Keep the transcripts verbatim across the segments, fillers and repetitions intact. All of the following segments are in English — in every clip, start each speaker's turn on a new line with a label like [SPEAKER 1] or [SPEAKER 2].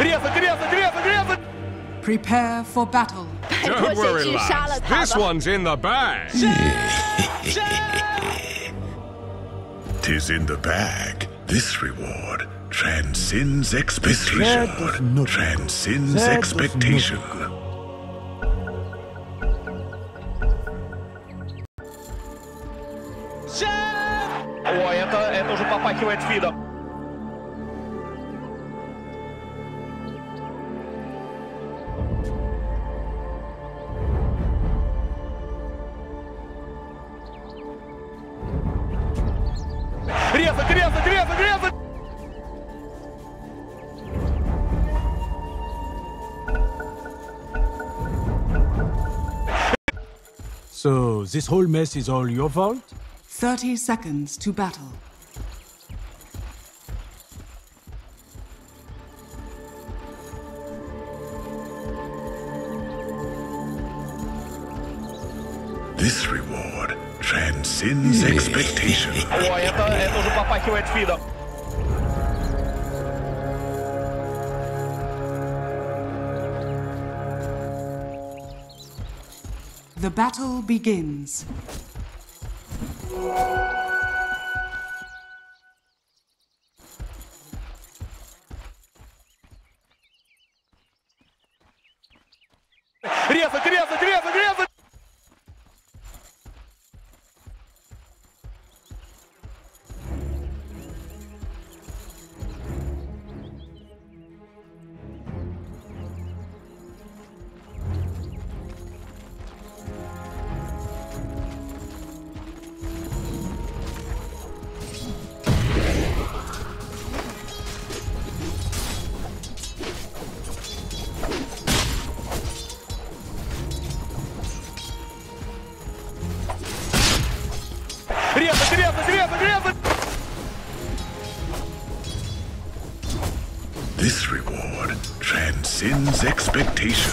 [SPEAKER 1] Prepare for battle.
[SPEAKER 2] Don't worry, lads. This one's in the bag.
[SPEAKER 3] Tis in the bag. This reward transcends expectation. Transcends expectation.
[SPEAKER 4] О, это, это уже попахивает фидом. Резать, резать, резать, резать!
[SPEAKER 5] So, this whole mess is all your fault?
[SPEAKER 1] Thirty seconds to battle.
[SPEAKER 3] This reward transcends expectation.
[SPEAKER 4] О, это, это уже попахивает фидом.
[SPEAKER 1] The battle begins.
[SPEAKER 4] Резать, резать, резать, резать! Резать, резать, резать, резать!
[SPEAKER 3] This reward transcends expectation.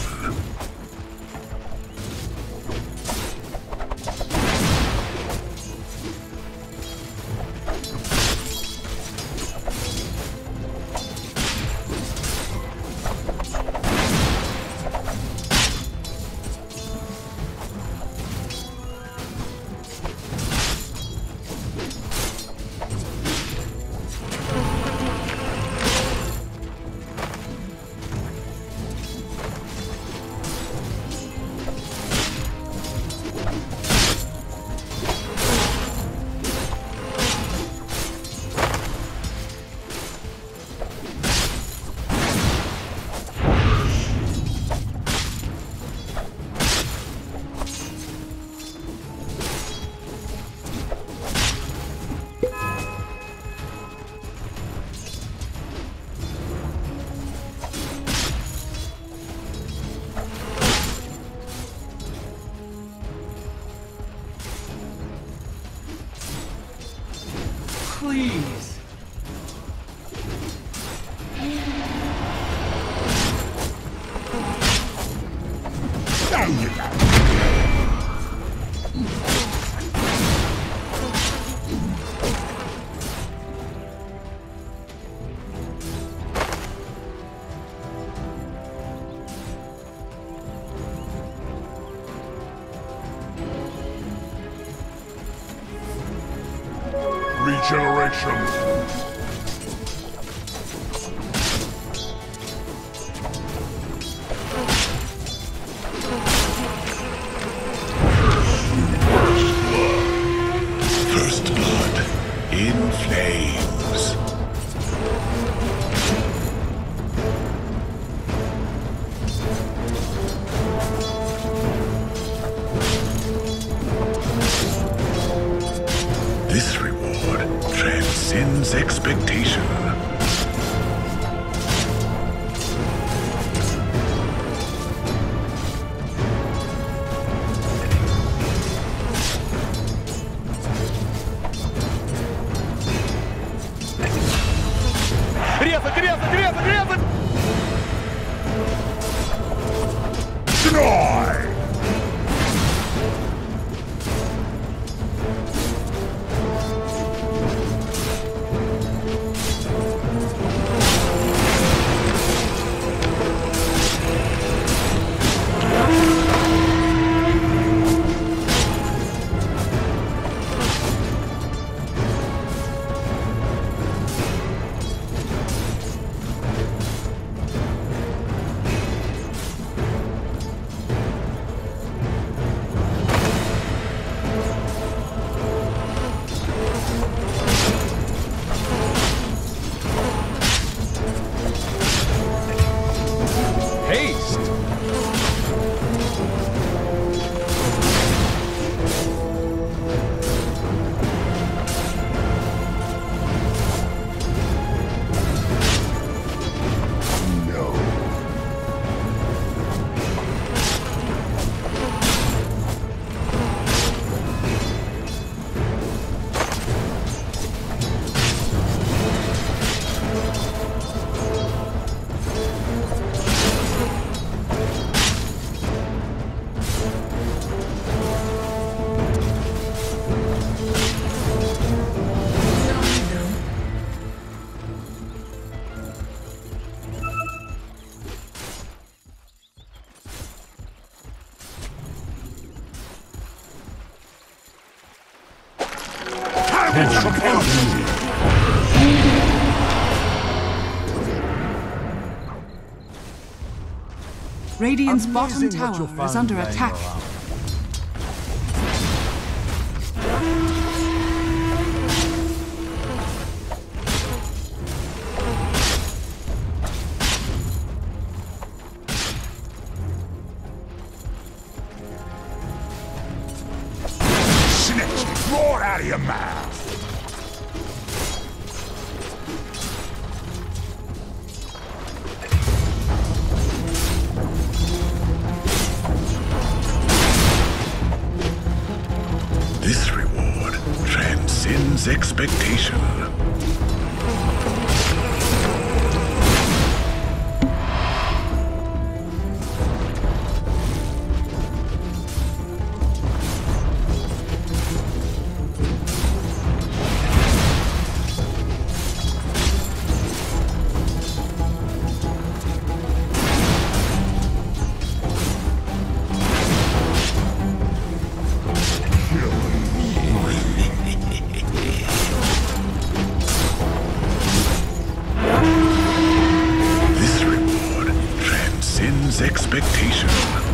[SPEAKER 1] Please.
[SPEAKER 3] Regeneration. First blood in flames. This reward transcends expectation.
[SPEAKER 4] Резать, резать, резать, резать!
[SPEAKER 3] Deny!
[SPEAKER 1] Radiant's bottom
[SPEAKER 5] Amazing what you'll
[SPEAKER 1] tower is
[SPEAKER 5] find
[SPEAKER 1] under
[SPEAKER 5] laying
[SPEAKER 1] attack.
[SPEAKER 5] around.
[SPEAKER 3] Snitch, roar out of your mouth! This reward transcends expectation. Expectation.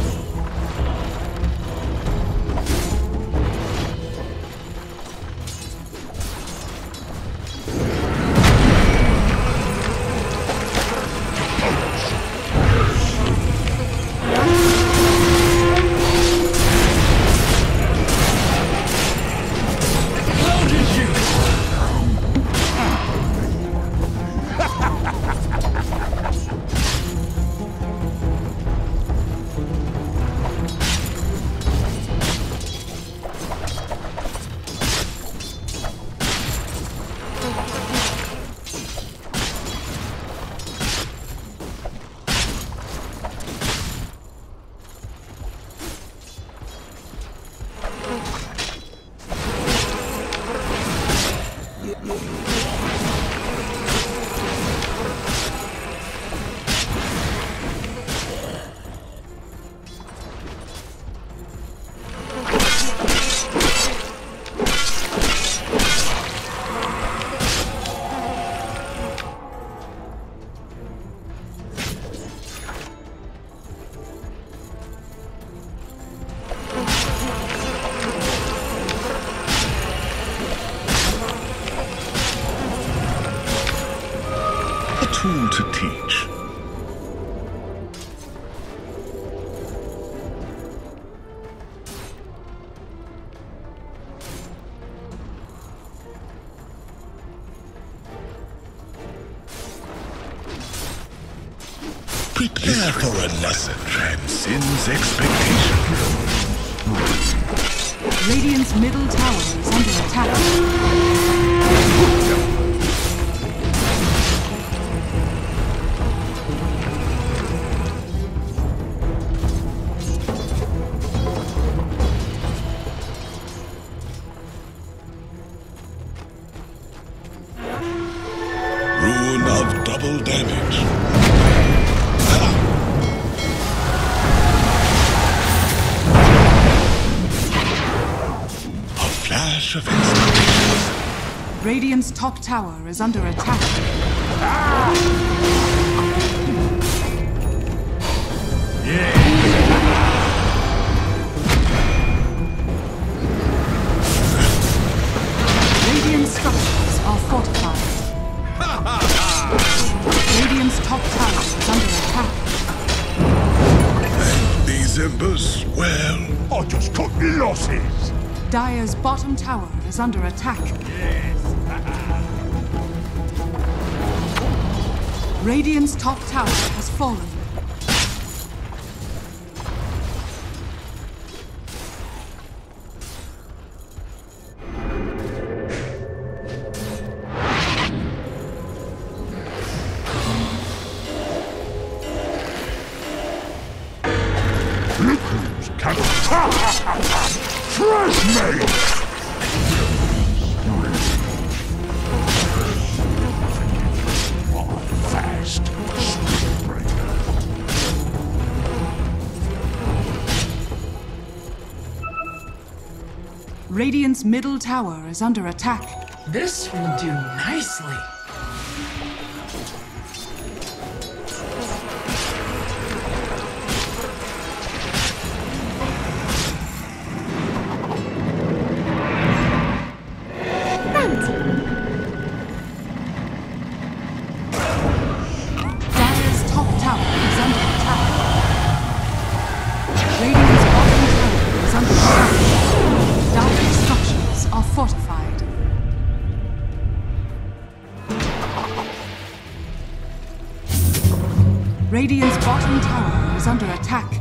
[SPEAKER 3] Tool to teach. Prepare for a lesson transcends expectation.
[SPEAKER 1] Radiant's middle tower is under attack.
[SPEAKER 3] Rune of double damage. A flash of inspiration.
[SPEAKER 1] Radiant's top tower is under attack. Radiant structures are fortified. Radiant's top tower is under attack.
[SPEAKER 3] And these embers, well, I just took losses.
[SPEAKER 1] Dire's bottom tower is under attack. Radiant's top tower has fallen.
[SPEAKER 3] Chainmail! Fast.
[SPEAKER 1] Radiant's middle tower is under attack.
[SPEAKER 6] This will do nicely.
[SPEAKER 1] Dire's top tower is under attack. Radiant's bottom tower is under attack. Dire's structures are fortified. Radiant's bottom tower is under attack.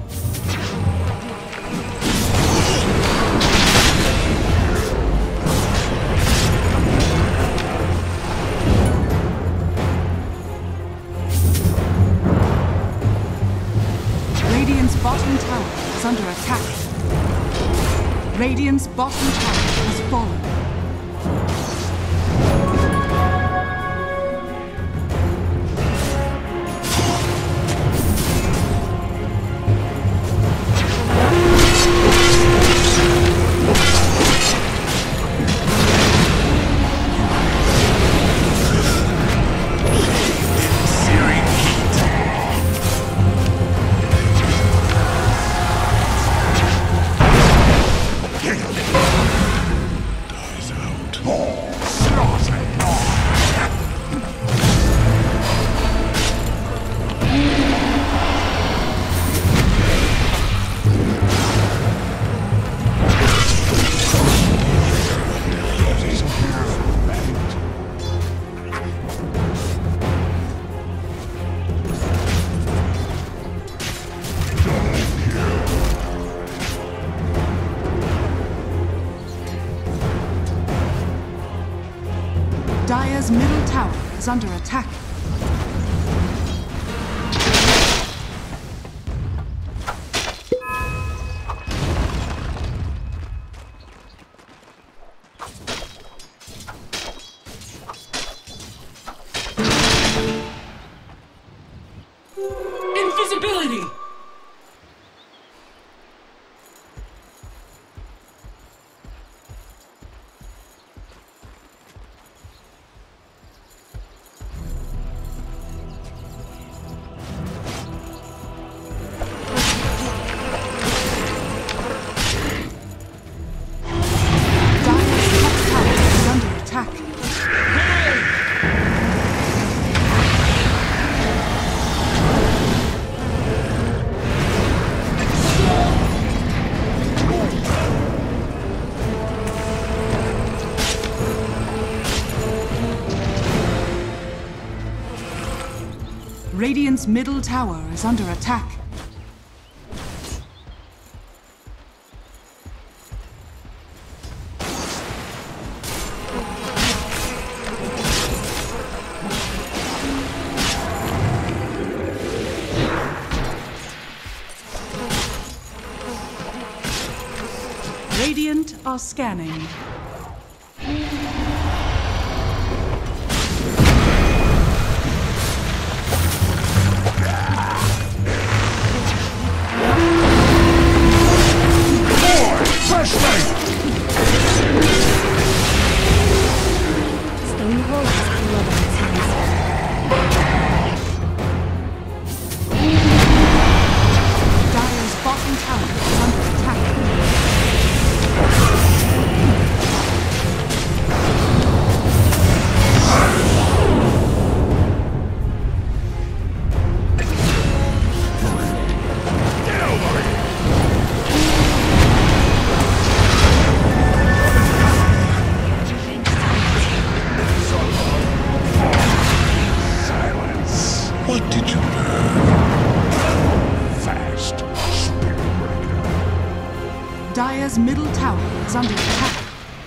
[SPEAKER 1] Radiant's bottom tower is under attack. Radiant's bottom tower has fallen. Dire's middle tower is under attack.
[SPEAKER 6] Invisibility!
[SPEAKER 1] Radiant's middle tower is under attack. Radiant are scanning. Dire's middle tower is under attack.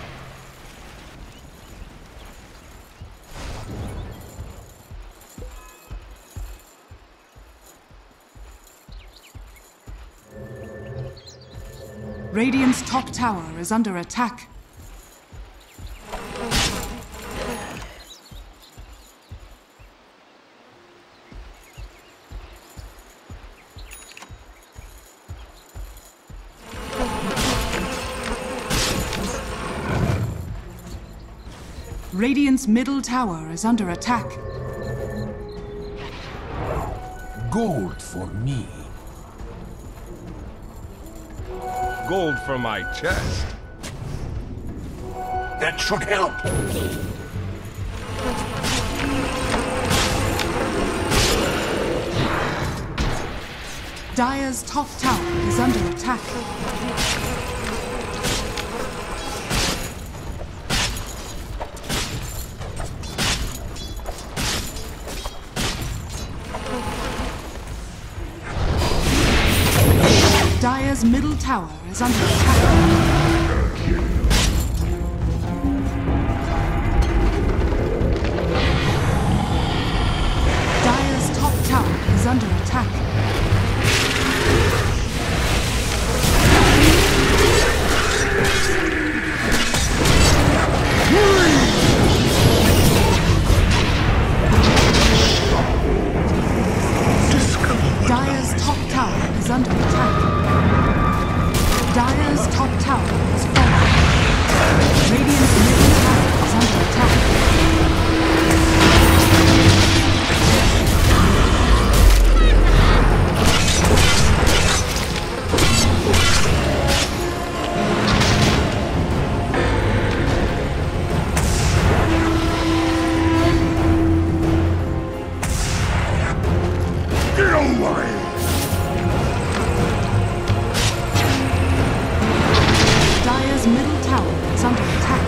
[SPEAKER 1] Radiant's top tower is under attack. Radiant's middle tower is under attack.
[SPEAKER 3] Gold for me.
[SPEAKER 2] Gold for my chest.
[SPEAKER 3] That should help.
[SPEAKER 1] Dire's top tower is under attack. Dire's middle tower is under attack. Dire's top tower is under attack. Dire's top tower is under attack. Dire's top tower is falling. Radiant's middle tower is under attack.
[SPEAKER 3] Get away!
[SPEAKER 1] Dire's middle tower is under attack.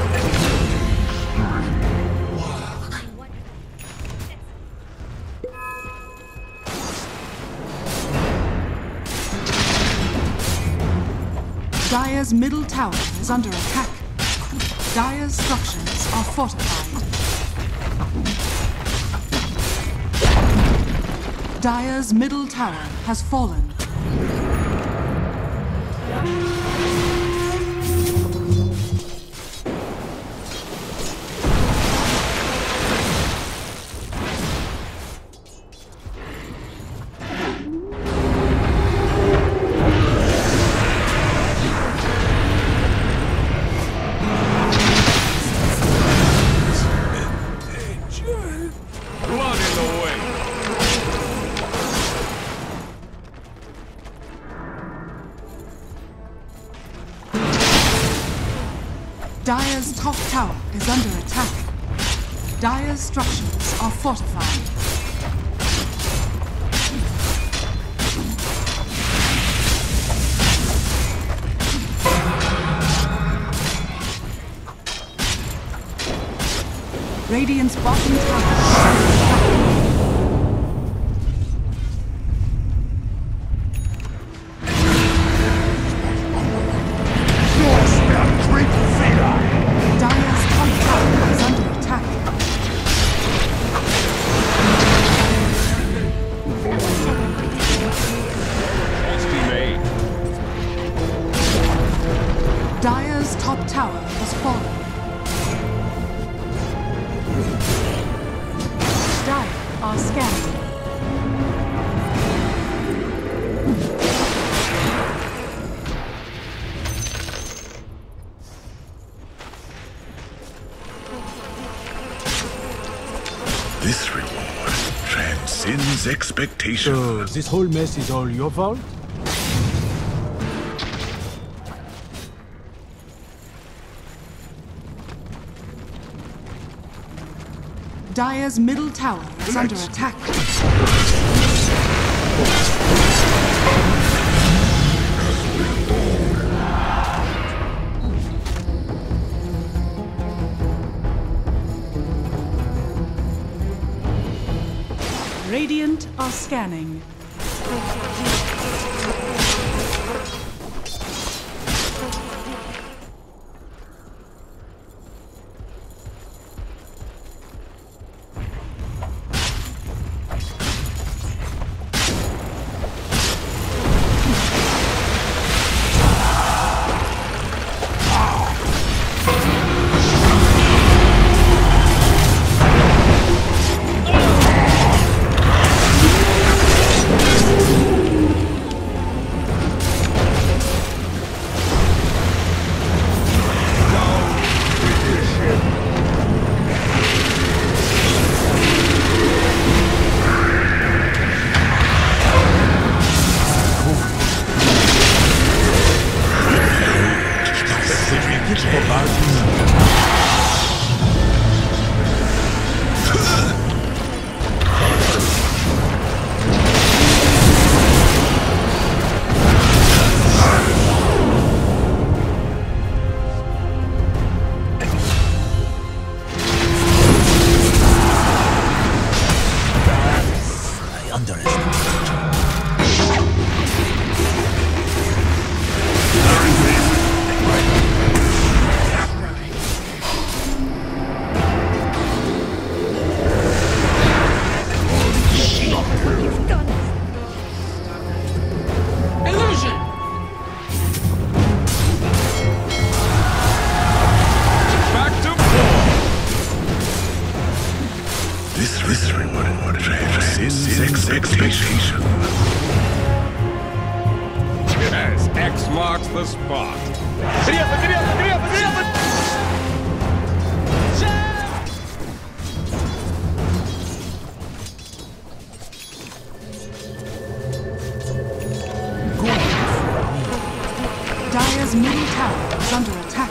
[SPEAKER 1] Dire's middle tower is under attack. Dire's structures are fortified. Dire's middle tower has fallen.
[SPEAKER 2] Blood in the way.
[SPEAKER 1] Dire's top tower is under attack. Dire's structures are fortified. Radiant's bottom tower is under attack. Dire's top tower is under attack.
[SPEAKER 2] Hasty made.
[SPEAKER 1] Dire's top tower has fallen. Dire are scanning.
[SPEAKER 3] This reward transcends expectation.
[SPEAKER 5] So, this whole mess is all your fault?
[SPEAKER 1] Dire's middle tower is under attack. Radiant are scanning.
[SPEAKER 3] This this reward is expectation.
[SPEAKER 2] Yes, X marks the spot.
[SPEAKER 4] Criança, criança, criança, criança!
[SPEAKER 1] Dire's middle tower is under attack.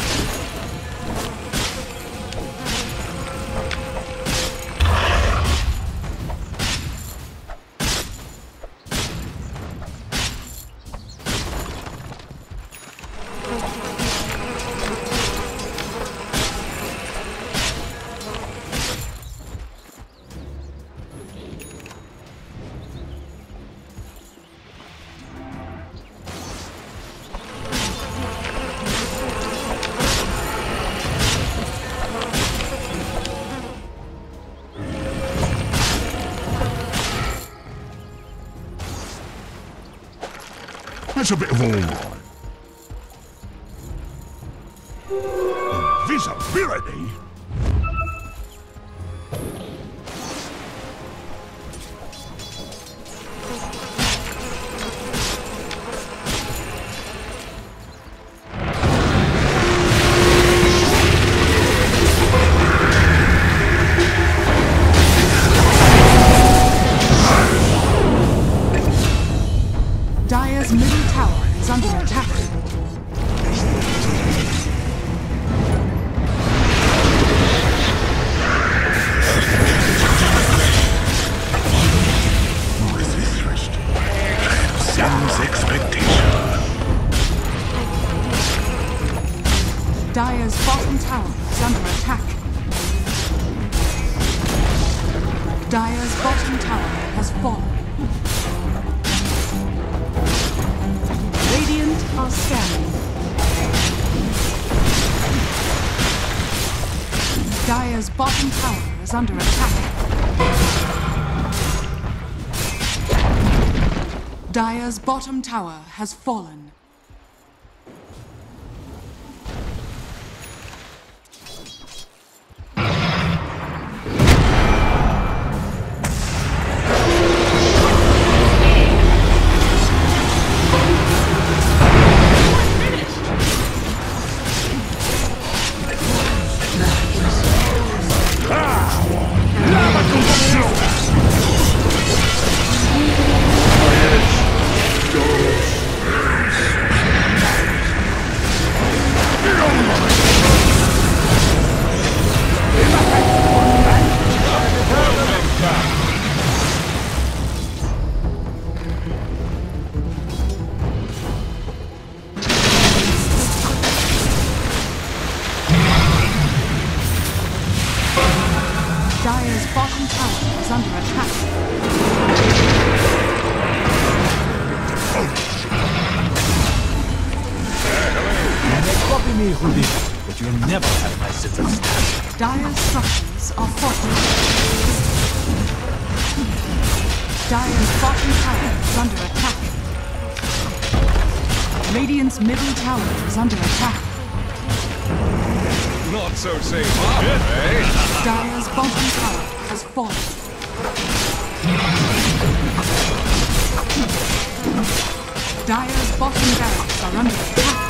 [SPEAKER 3] That's a bit of all right. Invisibility?
[SPEAKER 1] Dire's middle tower is under attack.
[SPEAKER 3] Seems expectation.
[SPEAKER 1] Dire's bottom tower is under attack. Dire's bottom tower has fallen. Radiant are scanning. Dire's bottom tower is under attack. Dire's bottom tower has fallen. Dire's bottom tower is under attack.
[SPEAKER 5] You may copy me, Rudy, but you'll never have my sense of style.
[SPEAKER 1] Dire's structures are fortified. Dire's bottom tower is under attack. Radiant's middle tower is under attack.
[SPEAKER 2] Not so safe harbor, eh?
[SPEAKER 1] Dire's bottom tower has fallen. Dire's bottom barracks are under attack.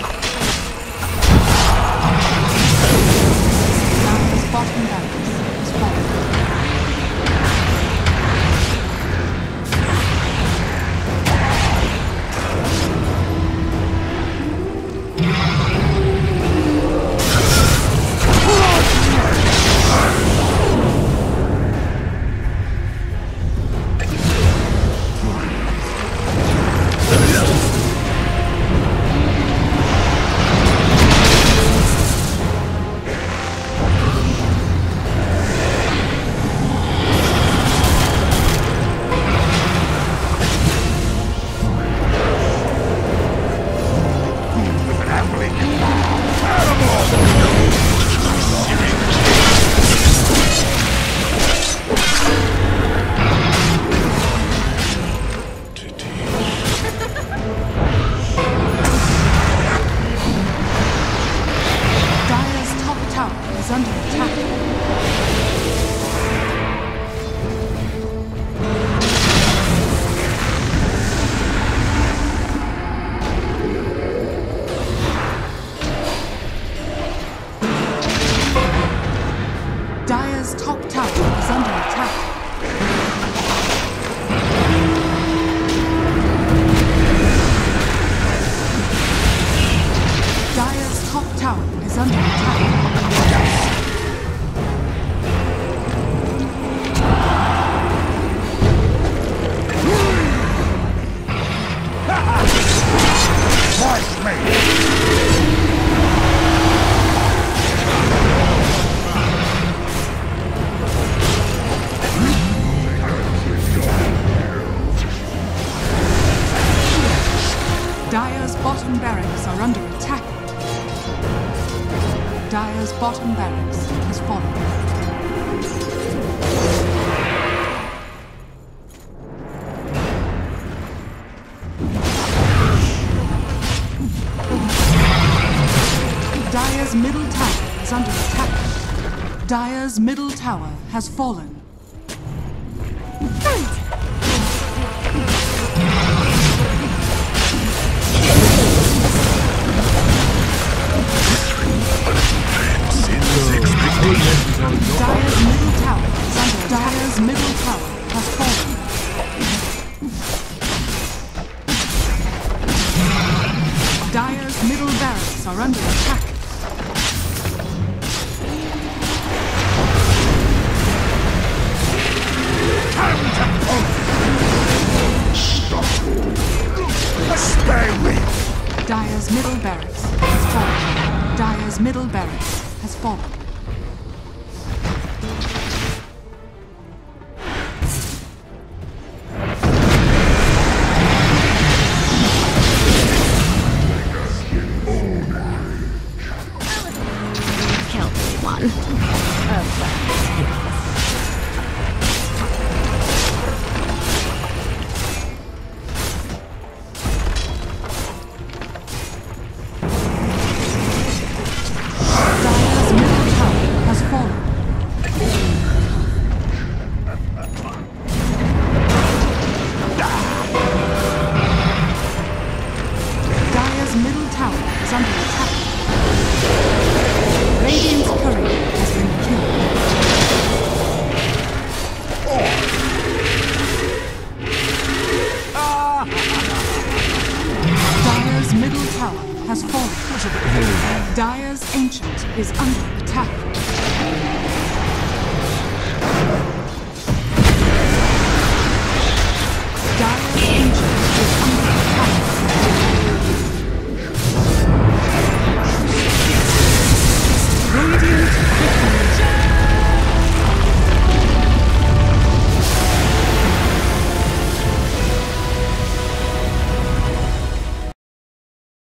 [SPEAKER 1] Dire's bottom barracks is fallen. tower is under attack. Dire's top tower is under attack.
[SPEAKER 3] March me!
[SPEAKER 1] Dire's bottom barracks are under attack. Dire's bottom barracks has fallen. Dire's middle tower is under attack. Dire's middle tower has fallen. Dire's middle tower is under Dire's middle tower has fallen. Dire's middle barracks are under attack.
[SPEAKER 3] Time to Stop! Spare me!
[SPEAKER 1] Dire's middle barracks has fallen. Dire's middle barracks has fallen.